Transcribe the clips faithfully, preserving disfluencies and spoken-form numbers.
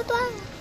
papa.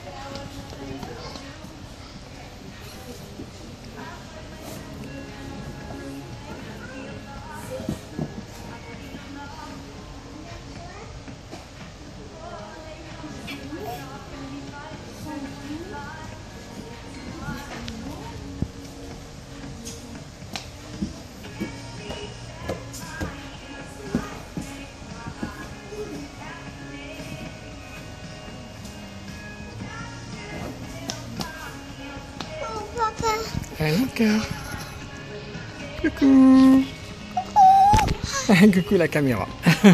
Un autre cœur. Coucou. Coucou. Coucou la caméra.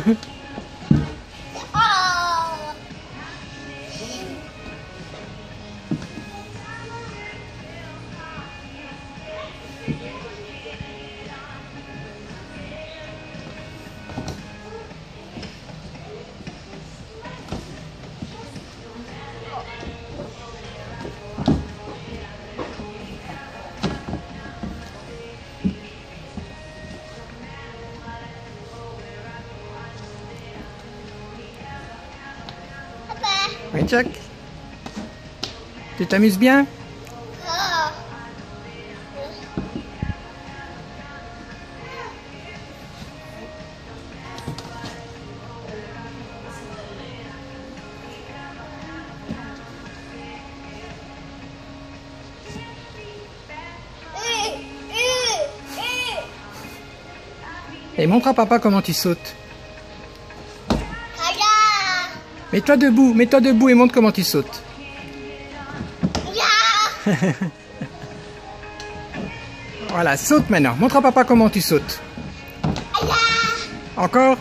Oui, Jack. Tu t'amuses bien? Et montre à papa comment tu sautes. Mets-toi debout, mets-toi debout et montre comment tu sautes. Voilà, saute maintenant. Montre à papa comment tu sautes. Encore.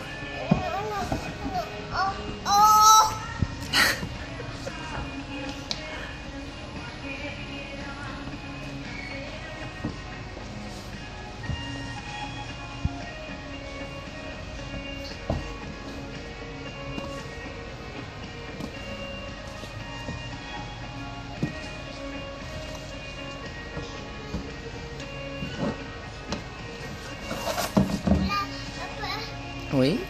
Oui.